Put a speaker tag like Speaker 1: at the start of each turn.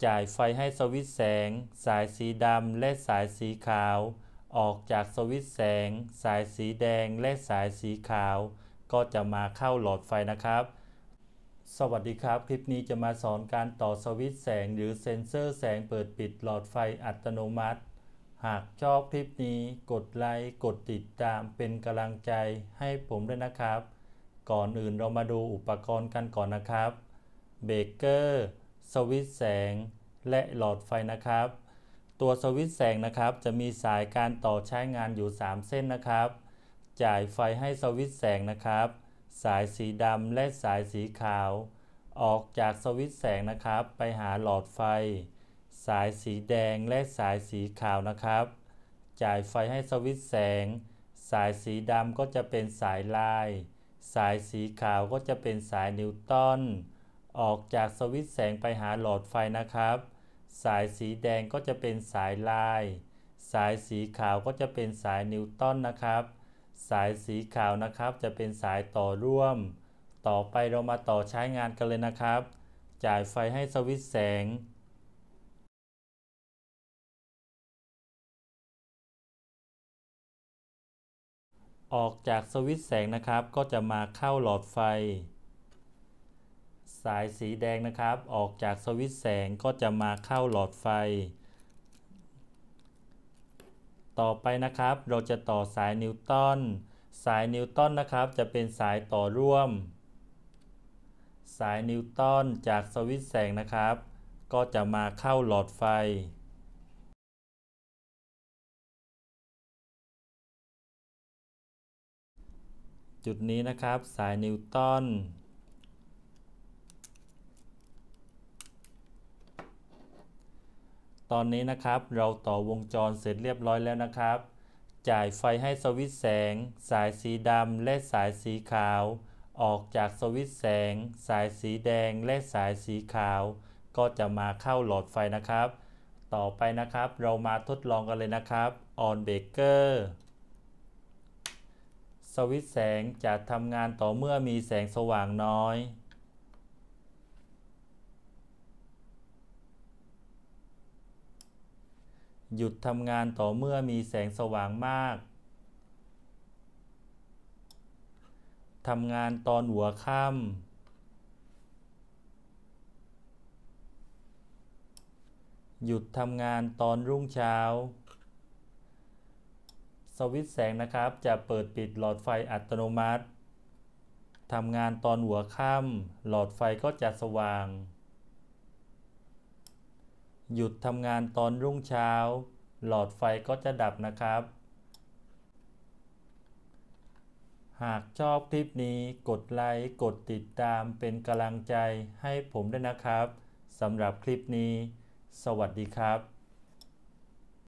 Speaker 1: จ่ายไฟให้สวิตช์แสงสายสีดำและสายสีขาวออกจากสวิตช์แสงสายสีแดงและสายสีขาวก็จะมาเข้าหลอดไฟนะครับสวัสดีครับคลิปนี้จะมาสอนการต่อสวิตช์แสงหรือเซ็นเซอร์แสงเปิดปิดหลอดไฟอัตโนมัติหากชอบคลิปนี้กดไลค์กดติดตามเป็นกำลังใจให้ผมด้วยนะครับก่อนอื่นเรามาดูอุปกรณ์กันก่อนนะครับเบรกเกอร์สวิตช์แสงและหลอดไฟนะครับตัวสวิตช์แสงนะครับจะมีสายการต่อใช้งานอยู่3เส้นนะครับจ่ายไฟให้สวิตช์แสงนะครับสายสีดำและสายสีขาวออกจากสวิตช์แสงนะครับไปหาหลอดไฟสายสีแดงและสายสีขาวนะครับจ่ายไฟให้สวิตช์แสงสายสีดำก็จะเป็นสายลายสายสีขาวก็จะเป็นสายนิวตันออกจากสวิตช์แสงไปหาหลอดไฟนะครับสายสีแดงก็จะเป็นสายลายสายสีขาวก็จะเป็นสายนิวตันนะครับสายสีขาวนะครับจะเป็นสายต่อร่วมต่อไปเรามาต่อใช้งานกันเลยนะครับจ่ายไฟให้สวิตช์แสงออกจากสวิตช์แสงนะครับก็จะมาเข้าหลอดไฟสายสีแดงนะครับออกจากสวิตช์แสงก็จะมาเข้าหลอดไฟต่อไปนะครับเราจะต่อสายนิวตันสายนิวตันนะครับจะเป็นสายต่อร่วมสายนิวตันจากสวิตช์แสงนะครับก็จะมาเข้าหลอดไฟจุดนี้นะครับสายนิวตันตอนนี้นะครับเราต่อวงจรเสร็จเรียบร้อยแล้วนะครับจ่ายไฟให้สวิตช์แสงสายสีดำและสายสีขาวออกจากสวิตช์แสงสายสีแดงและสายสีขาวก็จะมาเข้าหลอดไฟนะครับต่อไปนะครับเรามาทดลองกันเลยนะครับ on breaker สวิตช์แสงจะทำงานต่อเมื่อมีแสงสว่างน้อยหยุดทำงานต่อเมื่อมีแสงสว่างมากทำงานตอนหัวค่ำหยุดทำงานตอนรุ่งเช้าสวิตช์แสงนะครับจะเปิดปิดหลอดไฟอัตโนมัติทำงานตอนหัวค่ำหลอดไฟก็จะสว่างหยุดทำงานตอนรุ่งเช้าหลอดไฟก็จะดับนะครับหากชอบคลิปนี้กดไลค์กดติดตามเป็นกำลังใจให้ผมด้วยนะครับสำหรับคลิปนี้สวัสดีครับ